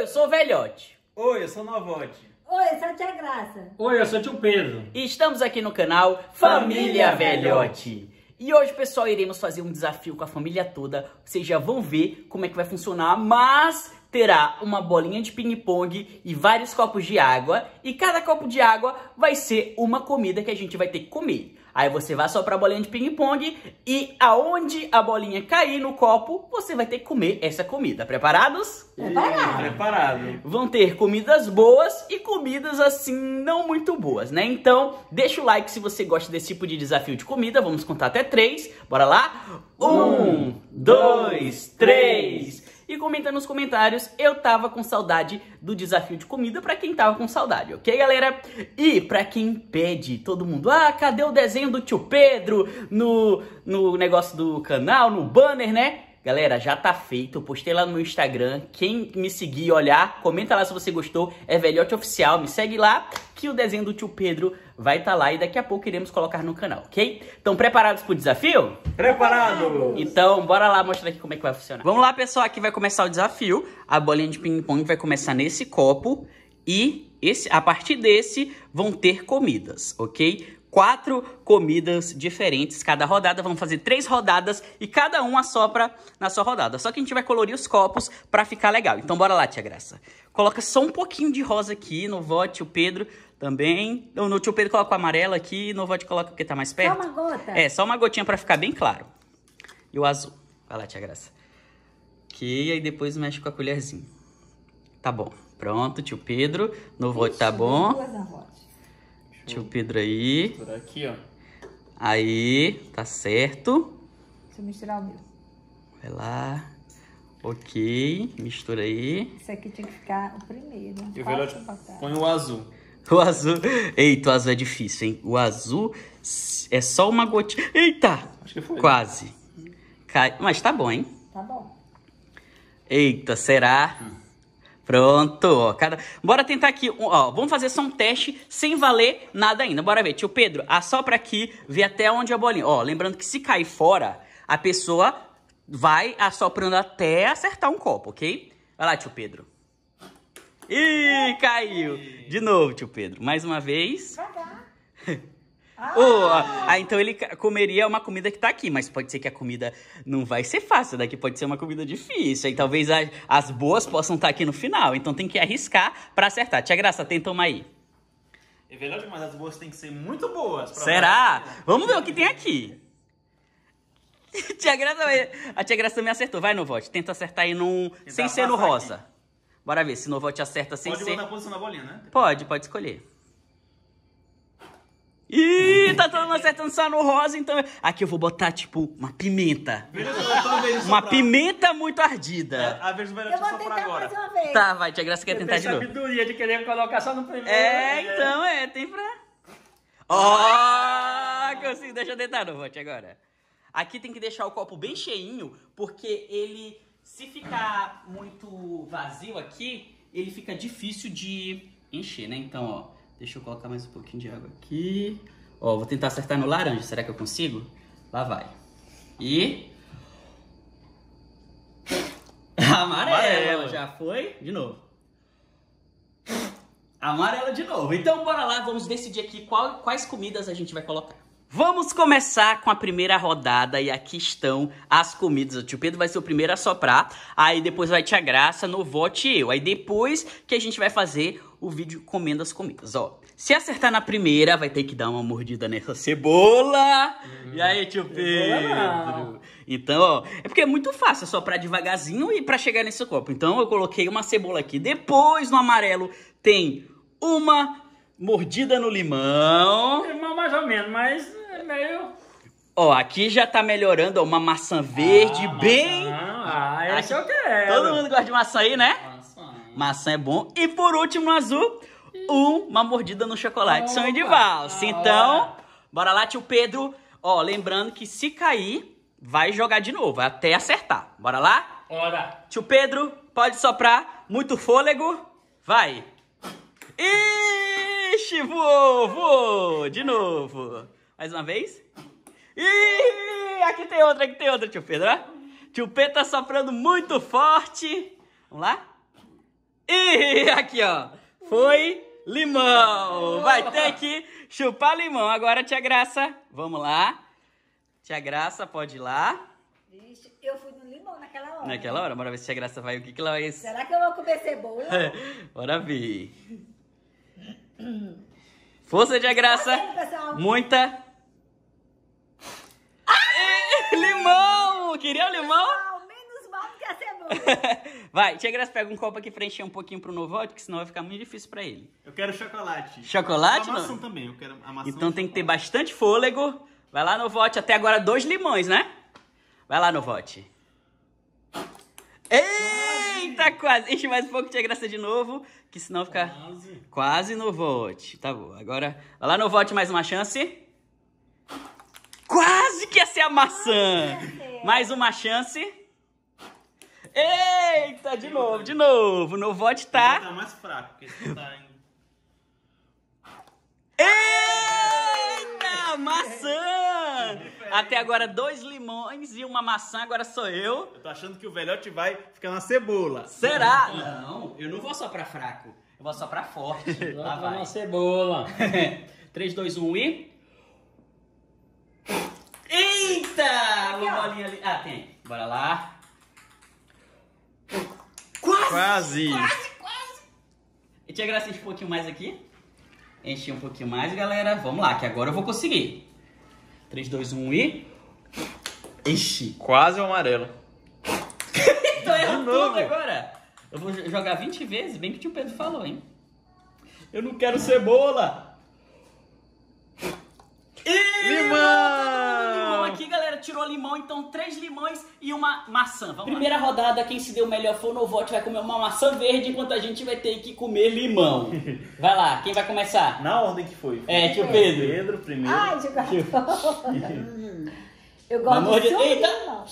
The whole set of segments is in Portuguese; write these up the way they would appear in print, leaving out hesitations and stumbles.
sou o Velhote. Oi, eu sou o Novote. Oi, eu sou a Tia Graça. Oi, eu sou o tio Pedro. E estamos aqui no canal Família Velhote. E hoje, pessoal, iremos fazer um desafio com a família toda. Vocês já vão ver como é que vai funcionar, mas terá uma bolinha de ping-pong e vários copos de água. E cada copo de água vai ser uma comida que a gente vai ter que comer. Aí você vai soprar a bolinha de ping-pong e aonde a bolinha cair no copo, você vai ter que comer essa comida. Preparados? Preparado. Vão ter comidas boas e comidas assim não muito boas, né? Então, deixa o like se você gosta desse tipo de desafio de comida. Vamos contar até 3. Bora lá? 1, 2, 3. E comenta nos comentários, eu tava com saudade do desafio de comida, pra quem tava com saudade, ok, galera? E pra quem pede, todo mundo, cadê o desenho do tio Pedro no negócio do canal, no banner, né? Galera, já tá feito, eu postei lá no meu Instagram, quem me seguir e olhar, comenta lá se você gostou, é Velhote Oficial, me segue lá, que o desenho do tio Pedro vai estar lá e daqui a pouco iremos colocar no canal, ok? Estão preparados pro desafio? Preparado! Então, bora lá mostrar aqui como é que vai funcionar. Vamos lá, pessoal, aqui vai começar o desafio, a bolinha de ping-pong vai começar nesse copo e a partir desse vão ter comidas, ok? 4 comidas diferentes, cada rodada, vamos fazer 3 rodadas e cada um assopra na sua rodada. Só que a gente vai colorir os copos pra ficar legal. Então bora lá, tia Graça. Coloca só um pouquinho de rosa aqui, no vote, o Pedro também. No tio Pedro coloca o amarelo aqui, no vote coloca o que tá mais perto. Só uma gota? É, só uma gotinha pra ficar bem claro. E o azul. Vai lá, tia Graça. Ok, aí depois mexe com a colherzinha. Tá bom. Pronto, tio Pedro. No vote tá bom. Tio Pedro aí. Por aqui, ó. Aí, tá certo. Deixa eu misturar o meu. Vai lá. Ok, mistura aí. Isso aqui tinha que ficar o primeiro. E o Velhote põe o azul. O azul... Eita, o azul é difícil, hein? O azul é só uma gotinha. Eita! Acho que foi. Quase. Mas tá bom, hein? Tá bom. Eita, será? Pronto, ó. Bora tentar aqui, ó. Vamos fazer só um teste sem valer nada ainda. Bora ver, tio Pedro, assopra aqui, vê até onde a bolinha. Ó, lembrando que se cair fora, a pessoa vai assoprando até acertar um copo, ok? Vai lá, tio Pedro. Ih, caiu. De novo, tio Pedro. Mais uma vez. Então ele comeria uma comida que tá aqui, mas pode ser que a comida não vai ser fácil, daqui pode ser uma comida difícil, aí talvez as boas possam estar aqui no final, então tem que arriscar pra acertar. Tia Graça, tenta uma aí. É verdade, mas as boas têm que ser muito boas. Será? Vamos ver o que tem aqui. A tia Graça também acertou, vai no vote, tenta acertar aí sem ser no rosa. Aqui. Bora ver se no vote acerta sem ser... Pode botar a posição da bolinha, né? Pode escolher. Ih, tá todo mundo acertando só no rosa, então... Aqui eu vou botar, tipo, uma pimenta. Uma pimenta muito ardida. A vez do Velhote soprar agora. Mais uma vez. Tá, vai, tia Graça quer tentar de novo. Sabedoria de querer colocar só no primeiro. Então, tem pra... Ó, consigo, deixa eu tentar no vote agora. Aqui tem que deixar o copo bem cheinho, porque ele, se ficar muito vazio aqui, ele fica difícil de encher, né? Então, ó... Deixa eu colocar mais um pouquinho de água aqui. Ó, vou tentar acertar no laranja. Será que eu consigo? Lá vai. E... Amarelo. Já foi? De novo. Amarelo de novo. Então, bora lá. Vamos decidir aqui quais comidas a gente vai colocar. Vamos começar com a primeira rodada e aqui estão as comidas. O tio Pedro vai ser o primeiro a soprar, aí depois vai tia Graça, no vote eu. Aí depois que a gente vai fazer o vídeo comendo as comidas, ó. Se acertar na primeira, vai ter que dar uma mordida nessa cebola. E aí, tio Pedro? Então, ó, é porque é muito fácil soprar devagarzinho e pra chegar nesse copo. Então eu coloquei uma cebola aqui. Depois no amarelo tem uma mordida no limão. Limão mais ou menos, mas... meio... Ó, aqui já tá melhorando, ó, uma maçã verde bem... esse eu quero. Todo mundo gosta de maçã aí, né? Maçã é bom. E por último, no azul, uma mordida no chocolate. Sonho de valsa. Então, bora lá, tio Pedro. Ó, lembrando que se cair, vai jogar de novo, até acertar. Bora lá? Bora. Tio Pedro, pode soprar. Muito fôlego. Vai. Ixi, voou. De novo. Mais uma vez. Ih, aqui tem outra, tio Pedro, ó. Tio Pedro tá soprando muito forte. Vamos lá? E aqui, ó. Foi limão. Vai ter que chupar limão. Agora, tia Graça, vamos lá. Tia Graça, pode ir lá. Vixe, eu fui no limão naquela hora. Naquela hora, bora ver se a tia Graça vai. O que ela vai... Será que eu vou comer cebola? Bora ver. Força, tia Graça. Tá vendo, pessoal? Muita. Limão! Queria o limão? Mal, menos mal do que a cebola. Vai, tia Graça, pega um copo aqui pra encher um pouquinho pro Novote, que senão vai ficar muito difícil pra ele. Eu quero chocolate. Chocolate, A maçã não? também, eu quero a maçã. Então tem que ter bastante fôlego. Vai lá, Novote. Até agora 2 limões, né? Vai lá, Novote. Eita, quase. Enche mais um pouco, tia Graça, de novo, que senão fica quase Novote. Tá bom, agora... Vai lá, Novote, mais uma chance. Quase que ia ser a maçã. Mais uma chance. Eita, de novo, de novo. Novote tá... Tá mais fraco, porque esse tá em... Eita, maçã! Até agora 2 limões e uma maçã, agora sou eu. Eu tô achando que o velhote vai ficar na cebola. Será? Não, eu não vou só pra fraco. Eu vou só pra forte. Lá Vai vai. uma cebola. 3, 2, 1 e... Eita! Uma bolinha ali. Ah, tem. Bora lá. Quase. E tia Graça, enche um pouquinho mais aqui. Enche um pouquinho mais, galera. Vamos lá, que agora eu vou conseguir. 3, 2, 1 e... Enche. Quase o amarelo. Tô errando novo. tudo agora. Eu vou jogar 20 vezes, bem que o tio Pedro falou, hein? Eu não quero cebola. Limão aqui, galera. Tirou limão, então 3 limões e uma maçã. Vamos Primeira rodada, quem se deu melhor foi o Novote. Vai comer uma maçã verde, enquanto a gente vai ter que comer limão. Vai lá, quem vai começar? Na ordem que foi. É, tio Pedro. Pedro primeiro. Ai, de gato. Eu gosto Amor de- de suco Eita. de limão.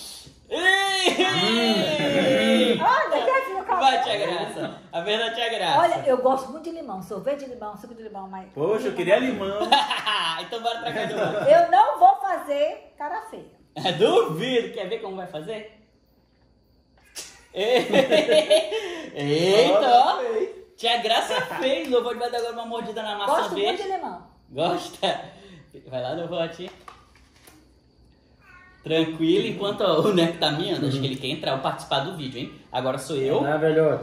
Olha, quer ver o cabelo? Vai, tia Graça. A verdade, tia Graça. Olha, eu gosto muito de limão. Sorvete de limão, suco de limão, mas... Poxa, eu queria limão. Então bora pra cá de novo. Eu não vou fazer cara feia. Duvido. Quer ver como vai fazer? Eita, ó. Tia Graça fez. O Novote vai dar agora uma mordida na maçã Gosto muito verde. de limão. Gosta? Vai lá, Novote. Tranquilo, enquanto ó, o Neco tá miando. Acho que ele quer entrar ou participar do vídeo, hein? Agora sou eu. Não é, velhote?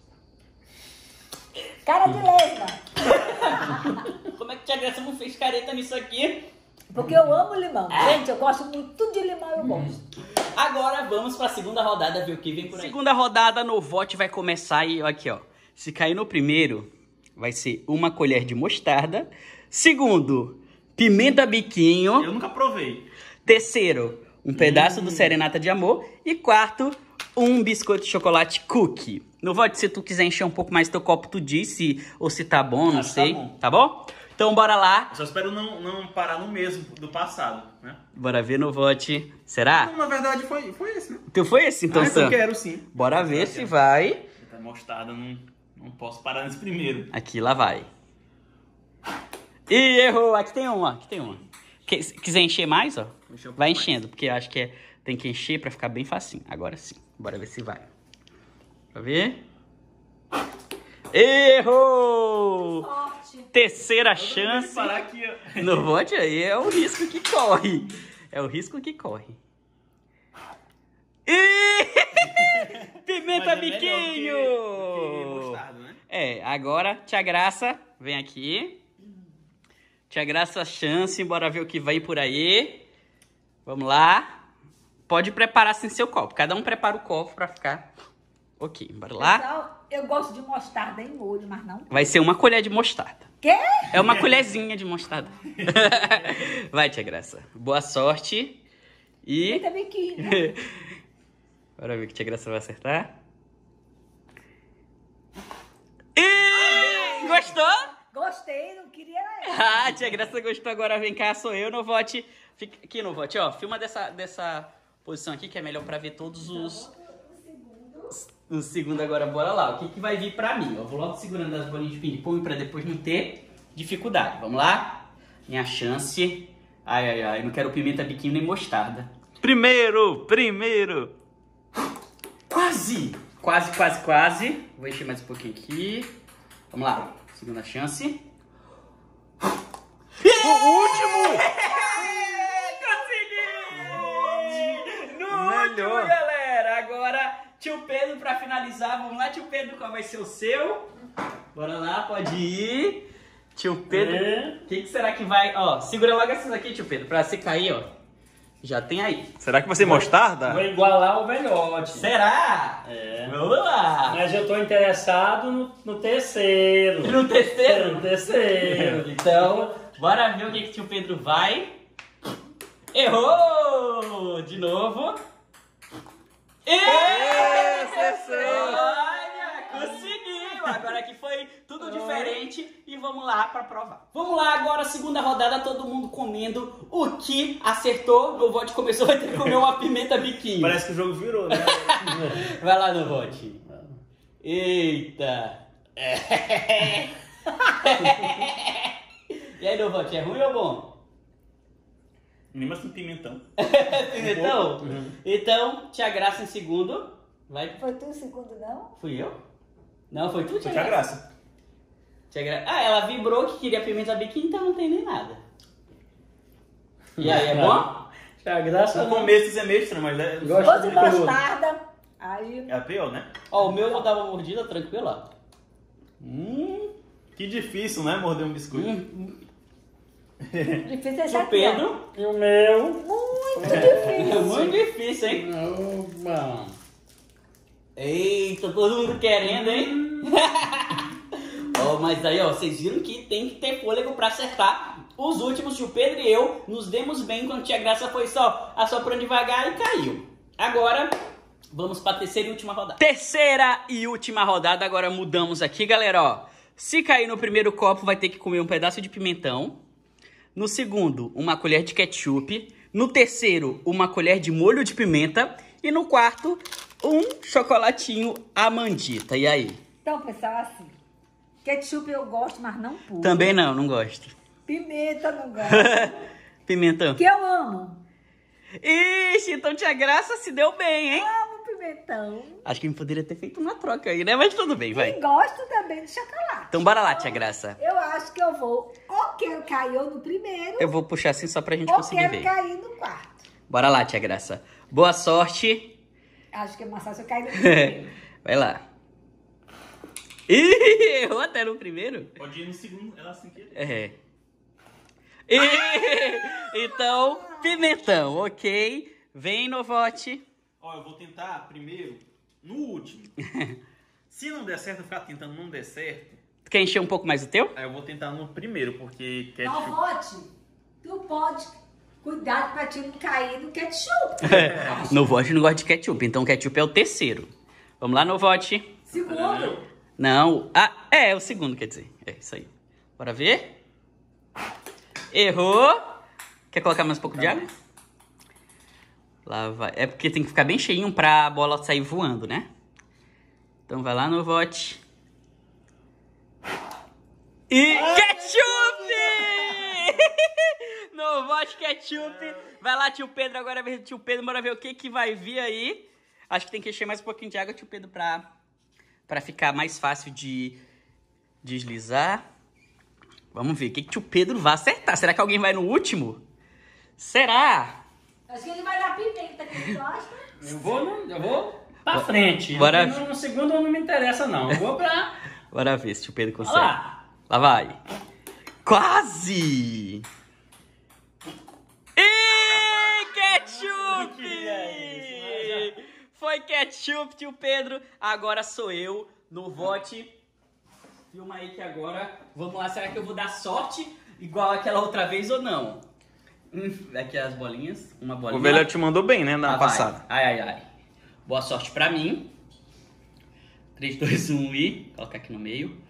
Cara de lesma. Como é que tia Graça não fez careta nisso aqui? Porque eu amo limão. Gente, eu gosto muito de limão, eu gosto. Agora vamos pra segunda rodada, ver o que vem por aí. Segunda rodada, Novote vai começar e aqui, ó. Se cair no primeiro, vai ser 1 colher de mostarda. Segundo, pimenta biquinho. Eu nunca provei. Terceiro, um pedaço do Serenata de Amor. E quarto, um biscoito de chocolate cookie. Novote, se tu quiser encher um pouco mais teu copo, tu diz ou se tá bom, não Acho que tá sei. bom. Tá bom? Então bora lá. Eu só espero não parar no mesmo do passado, né? Bora ver, Novote. Será? Não, na verdade foi esse, né? Então foi esse, então, então Sam? quero sim. Bora ver se vai. Tá mostarda, não posso parar nesse primeiro. Aqui, lá vai. Ih, errou. Aqui tem uma, aqui tem uma. Quiser encher mais, ó, Encher um pouco vai mais. enchendo, porque eu acho que tem que encher pra ficar bem facinho. Agora sim. Bora ver se vai. Pra ver. Errou! Forte. Terceira Tem que chance. parar aqui, ó. No vote aí é o risco que corre. É o risco que corre. Ih! Pimenta Mas é melhor biquinho! que mostarda, né? É, agora, tia Graça, vem aqui. Tia Graça, chance, bora ver o que vem por aí. Vamos lá. Pode preparar sem seu copo. Cada um prepara o copo pra ficar ok. Bora lá. Pessoal, eu gosto de mostarda em molho, mas não... Vai ser 1 colher de mostarda. Quê? É uma colherzinha de mostarda. Vai, tia Graça. Boa sorte. E... Pimenta biquinho. Bora ver que tia Graça vai acertar. Ih, gostou? Gostei, não queria... Ah, tia Graça gostou. Agora vem cá, sou eu, Novote. Fica aqui, Novote, ó. Filma dessa posição aqui, que é melhor pra ver todos os... No segundo agora, bora lá. O que vai vir pra mim? Eu vou logo segurando as bolinhas de ping-pong pra depois não ter dificuldade. Vamos lá? Minha chance. Ai, ai, ai. Não quero pimenta biquinho nem mostarda. Primeiro! Quase! Quase, quase, quase. Vou encher mais um pouquinho aqui. Vamos lá. Segunda chance. O último! Consegui! No último, galera. Agora, tio Pedro, pra finalizar. Vamos lá, tio Pedro, qual vai ser o seu? Bora lá, pode ir. Tio Pedro, o que será que vai... Ó, segura logo essas aqui, tio Pedro, pra você cair, ó. Já tem aí. Será que vai ser mostarda? Vou igualar o velhote. Será? É. Vamos lá. Mas eu tô interessado no terceiro. No terceiro? No terceiro. Então, bora ver o que o tio Pedro vai. Errou! De novo. Olha, conseguiu! Agora que foi tudo diferente e vamos lá pra provar. Vamos lá, agora segunda rodada, todo mundo comendo o que acertou. No vote começou, vai ter que comer uma pimenta biquinho. Parece que o jogo virou, né? Vai lá no vote. Eita! E aí, no vote, é ruim ou bom? Nem mais com pimentão. Pimentão? Então, Tia Graça em segundo. Vai. Foi tu o segundo, não? Fui eu? Não, foi tu, Tia Tinha Graça? graça. Tia Graça. Ah, ela vibrou que queria pimenta biquinho, então não tem nem nada. E aí, é bom? A graça No não. começo é meio estranho, mas é... Gosto Fosse de cru. mostarda, aí... É a pior, né? Ó, o meu eu vou dar uma mordida tranquila, ó. Que difícil, né? Morder um biscoito. Difícil esse Tio aqui, Pedro. E o meu? Muito difícil. Muito difícil, hein? Opa. Eita, todo mundo querendo, hein? Ó, mas aí, ó, vocês viram que tem que ter fôlego pra acertar. Os últimos, tio Pedro e eu, nos demos bem quando Tia Graça foi só assoprando devagar e caiu. Agora, vamos pra terceira e última rodada. Terceira e última rodada, agora mudamos aqui, galera, ó. Se cair no primeiro copo, vai ter que comer um pedaço de pimentão. No segundo, uma colher de ketchup. No terceiro, uma colher de molho de pimenta. E no quarto, um chocolatinho amandita. E aí? Então, pessoal, assim, ketchup eu gosto, mas não puro. Também não gosto. Pimenta não gosto. Pimentão. Que eu amo. Ixi, então Tia Graça se deu bem, hein? Amo pimentão. Acho que poderia ter feito uma troca aí, né? Mas tudo bem, vai. E gosto também de chocolate. Então bora lá, Tia Graça. Eu acho que eu vou, ou quero cair eu no primeiro, Eu vou puxar assim só pra gente ou conseguir quero ver. cair no quarto. Bora lá, Tia Graça. Boa sorte. Acho que é mais fácil eu cair no primeiro. Vai lá. Ih, errou até no primeiro. Pode ir no segundo, ela sem querer. É. Então, pimentão, ok. Vem no vote. Ó, eu vou tentar primeiro no último. Se não der certo, eu ficar tentando não der certo, Tu quer encher um pouco mais o teu? aí eu vou tentar no primeiro, porque Não, ketchup... vote. Tu pode. Cuidado pra ti não cair no ketchup. No vote eu não gosto de ketchup, então ketchup é o terceiro. Vamos lá no vote. Segundo. Não. Ah, é o segundo, quer dizer. É isso aí. Bora ver. Errou. Quer colocar mais um pouco de água? Lá vai. É porque tem que ficar bem cheinho pra bola sair voando, né? Então vai lá no vote. E ketchup! No vote ketchup. Vai lá, tio Pedro. Agora é a vez do tio Pedro. Bora ver o que vai vir aí. Acho que tem que encher mais um pouquinho de água, tio Pedro, pra ficar mais fácil de deslizar. Vamos ver o que tio Pedro vai acertar. Será que alguém vai no último? Será? Acho que ele vai dar pimenta, que tu acha? Eu vou pra frente. Bora. No segundo não me interessa, não. Eu vou pra... Bora ver se o tio Pedro Olha consegue. lá. Lá vai. Quase! E ketchup! Foi ketchup, tio Pedro. Agora sou eu no vote. Filma aí que agora... Vamos lá, será que eu vou dar sorte igual aquela outra vez ou não? Aqui as bolinhas. Uma bolinha. O velhote mandou bem, né, na Vai. passada. Ai. Boa sorte pra mim. 3, 2, 1 e... Colocar aqui no meio.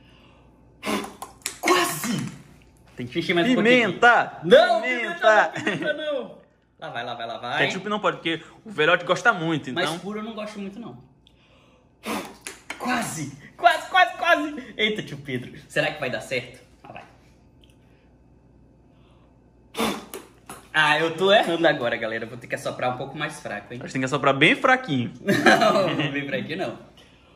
Quase! Tem que encher mais um pouquinho. Pimenta! Não, Pimenta! pimenta não. Lá vai. Ketchup não pode, porque o velhote gosta muito, então... Mas puro eu não gosto muito, não. Quase! Eita, tio Pedro. Será que vai dar certo? Ah, vai. Ah, eu tô errando agora, galera. Vou ter que assoprar um pouco mais fraco, hein? A gente tem que assoprar bem fraquinho. Não vem pra aqui, não.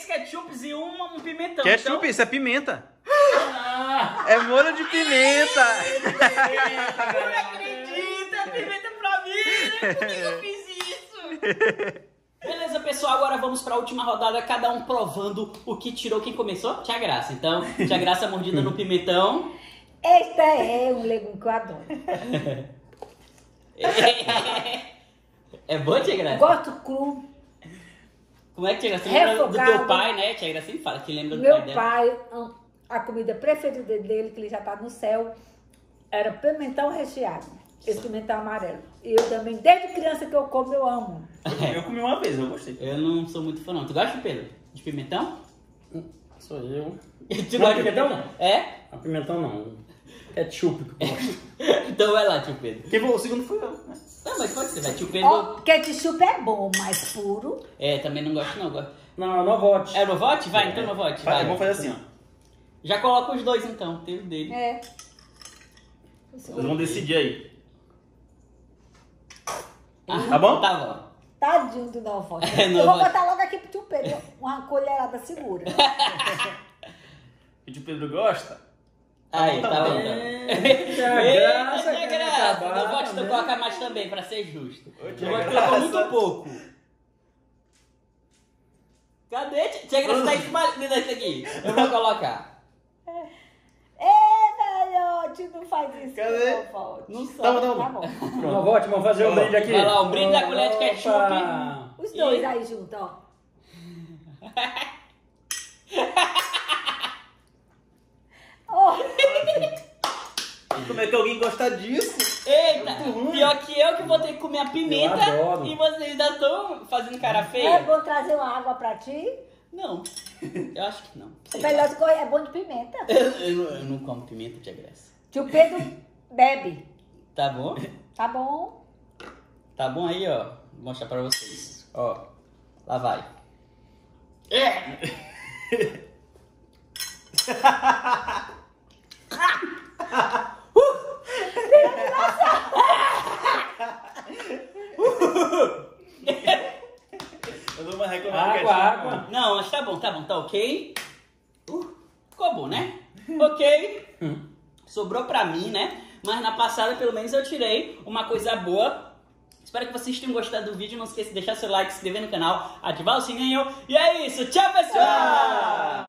3 ketchups e um pimentão. Ketchup, então... isso é pimenta. Ah, É molho de pimenta. Não acredito, é pimenta pra mim. Por que eu fiz isso? Beleza, pessoal, agora vamos pra última rodada, cada um provando o que tirou. Quem começou? Tia Graça. Então, Tia Graça mordida no pimentão. Este é um legume que eu adoro. É bom, Tia Graça? Gosto cru. Como é que Tia Graça lembra do Refogado. teu pai, né? Tia Graça sempre fala que lembra do Meu pai dela. pai, a comida preferida dele, que ele já tá no céu, era pimentão recheado. Esse pimentão amarelo. E eu também, desde criança que eu como, eu amo. Eu comi uma vez, eu gostei. Eu não sou muito fã, não. Tu gosta, Pedro? De pimentão? sou eu. Tu Não, gosta de pimentão? É? A pimentão não. Ketchup que eu gosto. Então vai lá, tio Pedro. Quem falou o segundo foi eu, né? Não, mas pode ser, vai. Tio Pedro... Ó, ketchup é bom, mas puro. É, também não gosto, não. Gosto. Não, não vote. É no vote? Vai, então no vote. Vai. Vamos fazer assim, ó. Já coloca os dois, então. Tem o dele. É. Vocês vão decidir aí. Ah, Tá bom? Tá bom. Tadinho do Novote. É, Eu vou Novote. botar logo aqui pro tio Pedro uma colherada segura. E o Pedro gosta? Aí, tá tá bom, bom. tá Então. Tia Graça, Tia quer Graça. acabar No vote tu também. coloca mais também, pra ser justo. Tia No vote Graça. colocou muito pouco. Cadê? Tia Graça tá esmalhando isso aqui. Eu vou colocar. Ê, velhote, não faz isso. Cadê? Novote. Não Tá sabe. bom, Tá tá bom. bom. Não vote, vamos fazer um brinde aqui. Vai lá, um brinde da colher de ketchup. Opa. Os dois aí juntos, ó. Oh, Como é que alguém gosta disso? Eita, É muito ruim. pior que eu que vou ter que comer a pimenta Eu adoro. e vocês ainda estão fazendo cara é feia? bom trazer uma água pra ti. Não, eu acho que não. O melhor de correr é bom de pimenta. Eu não como pimenta, Tia Graça. Tio Pedro bebe. Tá bom? Tá bom? Tá bom aí, ó. Vou mostrar pra vocês. Ó, lá vai. Eu dou uma reclamada. Água. Não, mas tá bom, tá ok. Ficou bom, né? Ok. Sobrou pra mim, né? Mas na passada, pelo menos, eu tirei uma coisa boa. Espero que vocês tenham gostado do vídeo. Não esqueça de deixar seu like, se inscrever no canal, ativar o sininho. E é isso. Tchau, pessoal!